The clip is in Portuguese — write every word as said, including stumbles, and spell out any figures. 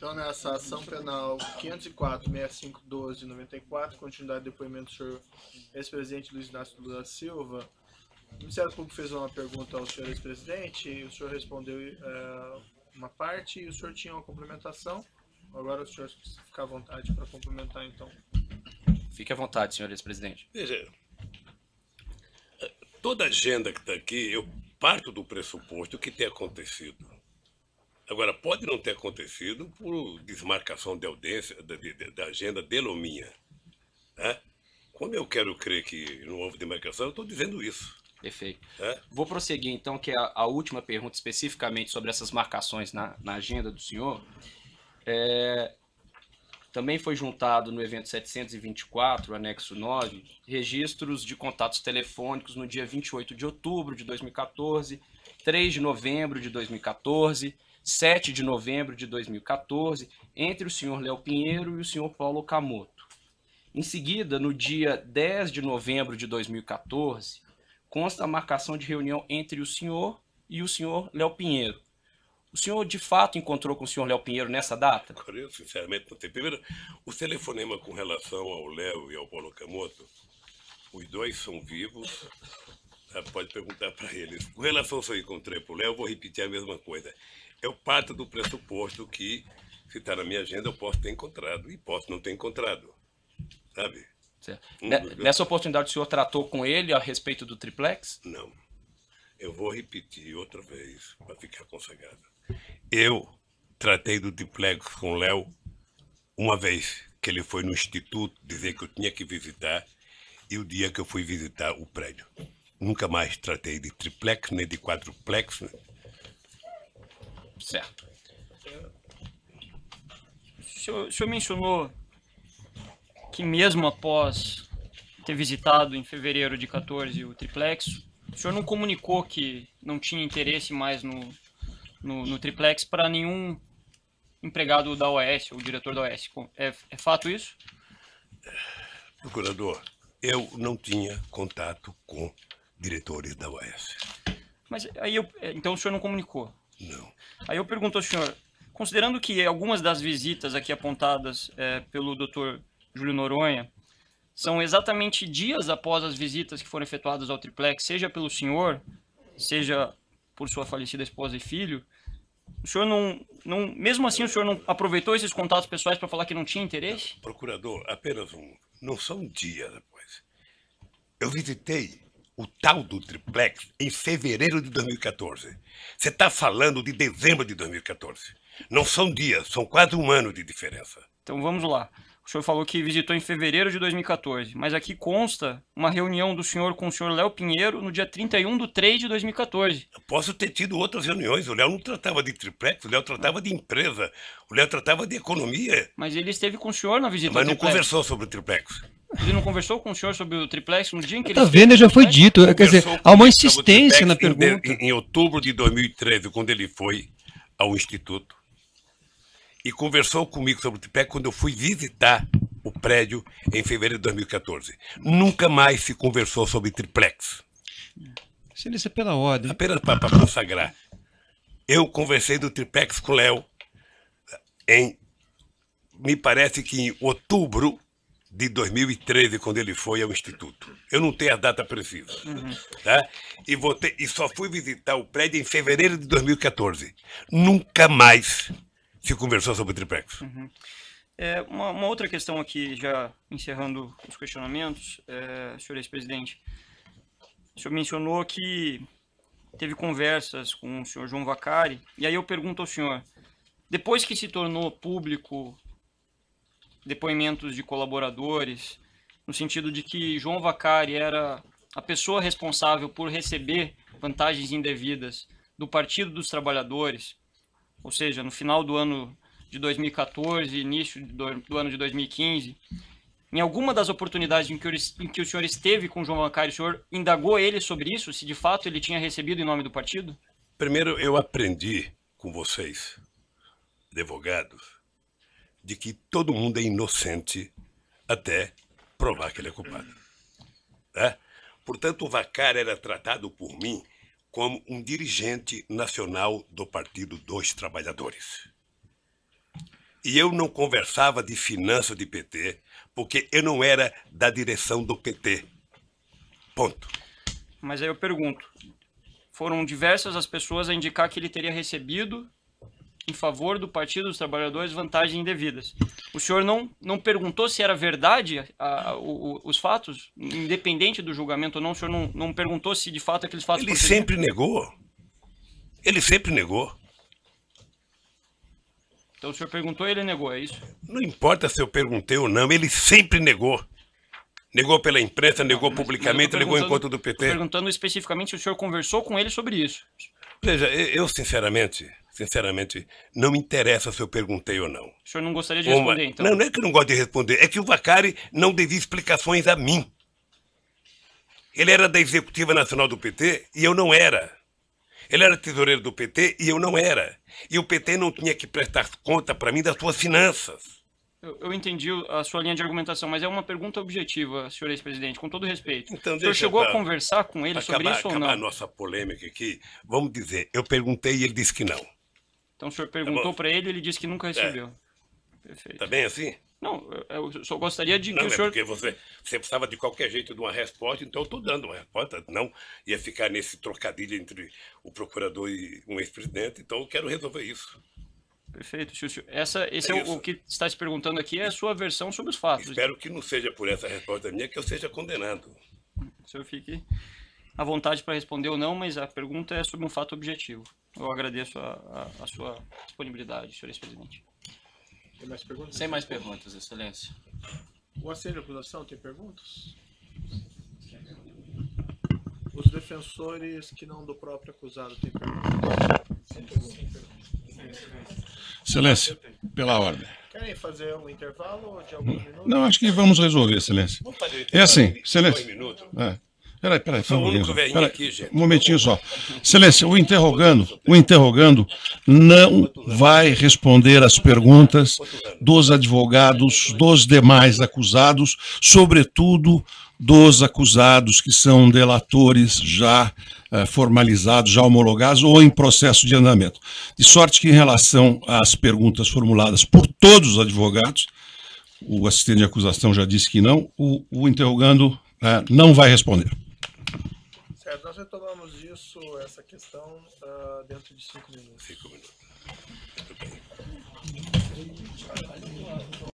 Então, nessa ação penal quinhentos e quatro, sessenta e cinco, doze, noventa e quatro, continuidade do depoimento do senhor ex-presidente Luiz Inácio Lula da Silva, o Ministério Público fez uma pergunta ao senhor ex-presidente e o senhor respondeu é, uma parte e o senhor tinha uma complementação. Agora o senhor fica à vontade para complementar, então. Fique à vontade, senhor ex-presidente. Veja, toda a agenda que está aqui, eu parto do pressuposto que tem acontecido. Agora, pode não ter acontecido por desmarcação de audiência, da, de, da agenda dele ou minha. Tá? Como eu quero crer que não houve demarcação, eu estou dizendo isso. Perfeito. É? Vou prosseguir, então, que é a, a última pergunta especificamente sobre essas marcações na, na agenda do senhor. É, também foi juntado no evento setecentos e vinte e quatro, anexo nove, registros de contatos telefônicos no dia vinte e oito de outubro de dois mil e quatorze, três de novembro de dois mil e quatorze, sete de novembro de dois mil e quatorze, entre o senhor Léo Pinheiro e o senhor Paulo Okamoto. Em seguida, no dia dez de novembro de dois mil e quatorze, consta a marcação de reunião entre o senhor e o senhor Léo Pinheiro. O senhor, de fato, encontrou com o senhor Léo Pinheiro nessa data? Eu, sinceramente, não sei. Primeiro, o telefonema com relação ao Léo e ao Paulo Okamoto, os dois são vivos, tá? Pode perguntar para eles. Com relação ao que eu encontrei para o Léo, eu vou repetir a mesma coisa. Eu parto do pressuposto que, se está na minha agenda, eu posso ter encontrado e posso não ter encontrado, sabe? Hum, Nessa oportunidade, o senhor tratou com ele a respeito do triplex? Não. Eu vou repetir outra vez, para ficar consagrado. Eu tratei do triplex com o Léo uma vez que ele foi no instituto dizer que eu tinha que visitar e o dia que eu fui visitar o prédio. Nunca mais tratei de triplex, nem de quadruplex. Né? Certo. O senhor, o senhor mencionou que mesmo após ter visitado em fevereiro de quatorze o triplex, o senhor não comunicou que não tinha interesse mais no, no, no triplex para nenhum empregado da O A S ou diretor da O A S. É, é fato isso? Procurador, eu não tinha contato com diretores da O A S. Mas aí eu, então o senhor não comunicou? Não. Aí eu pergunto ao senhor, considerando que algumas das visitas aqui apontadas é, pelo doutor Júlio Noronha são exatamente dias após as visitas que foram efetuadas ao triplex, seja pelo senhor, seja por sua falecida esposa e filho, o senhor não, não mesmo assim o senhor não aproveitou esses contatos pessoais para falar que não tinha interesse? Não, procurador, apenas um, não são dias depois. Eu visitei o tal do triplex em fevereiro de dois mil e quatorze. Você está falando de dezembro de dois mil e quatorze. Não são dias, são quase um ano de diferença. Então vamos lá. O senhor falou que visitou em fevereiro de dois mil e quatorze, mas aqui consta uma reunião do senhor com o senhor Léo Pinheiro no dia trinta e um de três de dois mil e quatorze. Eu posso ter tido outras reuniões. O Léo não tratava de triplex, o Léo tratava de empresa, o Léo tratava de economia. Mas ele esteve com o senhor na visita Mas ao não triplex. conversou sobre o triplex. Ele não conversou com o senhor sobre o triplex no dia em que ele Tá esteve vendo? no Já foi triplex? dito. Quer dizer, Conversou há uma comigo sobre o insistência na triplex pergunta. Em, de- em outubro de dois mil e treze, quando ele foi ao Instituto. E conversou comigo sobre o triplex quando eu fui visitar o prédio em fevereiro de dois mil e quatorze. Nunca mais se conversou sobre triplex. Excelência, pela ordem. Apenas para consagrar. Eu conversei do triplex com o Léo em, me parece que em outubro de dois mil e treze, quando ele foi ao Instituto. Eu não tenho a data precisa. Uhum. Tá? E, vou ter, e só fui visitar o prédio em fevereiro de dois mil e quatorze. Nunca mais se conversou sobre o triplex. Uhum. É, uma, uma outra questão aqui, já encerrando os questionamentos, é, senhor ex-presidente, o senhor mencionou que teve conversas com o senhor João Vacari, e aí eu pergunto ao senhor, depois que se tornou público depoimentos de colaboradores, no sentido de que João Vacari era a pessoa responsável por receber vantagens indevidas do Partido dos Trabalhadores, ou seja, no final do ano de dois mil e quatorze, início do, do ano de dois mil e quinze, em alguma das oportunidades em que, em que o senhor esteve com o João Vacari, o senhor indagou ele sobre isso, se de fato ele tinha recebido em nome do partido? Primeiro, eu aprendi com vocês, advogados, de que todo mundo é inocente até provar que ele é culpado. Tá? Portanto, o Vacari era tratado por mim como um dirigente nacional do Partido dos Trabalhadores. E eu não conversava de finanças de P T, porque eu não era da direção do P T. Ponto. Mas aí eu pergunto, foram diversas as pessoas a indicar que ele teria recebido, em favor do Partido dos Trabalhadores, vantagens indevidas. O senhor não, não perguntou se era verdade a, a, o, os fatos, independente do julgamento ou não? O senhor não, não perguntou se de fato aqueles fatos... Ele procediam? sempre negou. Ele sempre negou. Então o senhor perguntou e ele negou, é isso? Não importa se eu perguntei ou não, ele sempre negou. Negou pela imprensa, negou Mas- mas publicamente, eu tô negou em perguntando- encontro do P tô T. perguntando especificamente se o senhor conversou com ele sobre isso. Veja, eu eu, sinceramente, sinceramente, não me interessa se eu perguntei ou não. O senhor não gostaria de Uma- responder, então? Não, não é que eu não gosto de responder, é que o Vacari não devia explicações a mim. Ele era da Executiva Nacional do P T e eu não era. Ele era tesoureiro do P T e eu não era. E o P T não tinha que prestar conta para mim das suas finanças. Eu, eu entendi a sua linha de argumentação, mas é uma pergunta objetiva, senhor ex-presidente, com todo respeito. Então, o senhor deixa chegou pra- a conversar com ele sobre Acabar, isso ou acabar a não? nossa polêmica aqui, vamos dizer, eu perguntei e ele disse que não. Então o senhor perguntou bom. para ele e ele disse que nunca recebeu. Perfeito. Tá bem assim? Não, eu, eu só gostaria de que Não, o é senhor... porque você, você precisava de qualquer jeito de uma resposta, então eu estou dando uma resposta. Não ia ficar nesse trocadilho entre o procurador e um ex-presidente, então eu quero resolver isso. Perfeito. Se o senhor- Essa, esse é, É o, isso. o que está se perguntando aqui, é a sua versão sobre os fatos. Espero que não seja por essa resposta minha que eu seja condenado. O senhor fique à vontade para responder ou não, mas a pergunta é sobre um fato objetivo. Eu agradeço a, a, a sua disponibilidade, senhor ex-presidente. Tem mais perguntas? Sem mais perguntas, Excelência. O assento de acusação tem perguntas? Os defensores que não do próprio acusado têm perguntas? Excelência, pela ordem. Querem fazer um intervalo de alguns minutos? Não, acho que vamos resolver, Excelência. Vamos fazer o É intervalo assim, de Excelência. dois minutos. É. Peraí, peraí, Sou o vamos único resolver. velhinho Peraí, aqui, gente. um momentinho só. Excelência, o interrogando, o interrogando não vai responder as perguntas dos advogados, dos demais acusados, sobretudo dos acusados que são delatores já eh, formalizados, já homologados ou em processo de andamento. De sorte que, em relação às perguntas formuladas por todos os advogados, o assistente de acusação já disse que não, o, o interrogando eh, não vai responder. Certo, nós retomamos isso, essa questão, ah, dentro de cinco minutos. Cinco minutos.